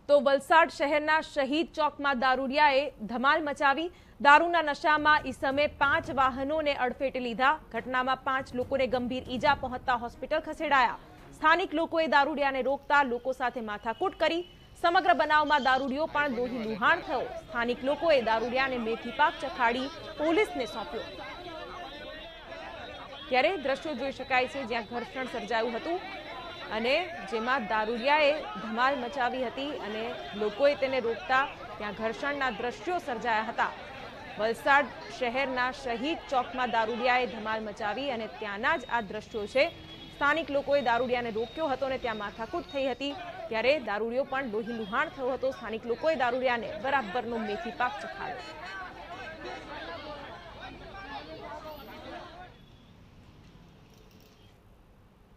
તો વલસાડ શહેરના શહીદ ચોકમાં દારૂડિયાએ ધમાલ મચાવી। દારૂના નશામાં ઈસમે 5 વાહનોને અડફેટે લીધા। ઘટનામાં 5 લોકોને ગંભીર ઈજા પહોંચતા હોસ્પિટલ ખસેડાયા। સ્થાનિક લોકોએ દારૂડિયાને રોકતા લોકો સાથે માથાકૂટ કરી। સમગ્ર બનાવમાં દારૂડિયો પણ લોહી લુહાણ થયો। સ્થાનિક લોકોએ દારૂડિયાને મેથી પાક ચખાડી પોલીસને સોંપ્યો। ત્યારે દ્રશ્યો જોઈ શકાય છે જ્યાં ઘર્ષણ સર્જાયું હતું અને જેમાં દારૂડિયાએ ધમાલ મચાવી હતી અને લોકોએ તેને રોકતા ત્યાં ઘર્ષણના દ્રશ્યો સર્જાયા હતા। વલસાડ શહેરના શહીદ ચોકમાં દારૂડિયાએ ધમાલ મચાવી અને ત્યાંના જ આ દ્રશ્યો છે। સ્થાનિક લોકોએ દારૂડિયાને રોક્યો હતો અને ત્યાં માથાકૂટ થઈ હતી। ત્યારે દારૂડિયો પણ લોહી લુહાણ થયો હતો। સ્થાનિક લોકોએ દારૂડિયાને બરાબરનો મેથી પાક ચખાડ્યો।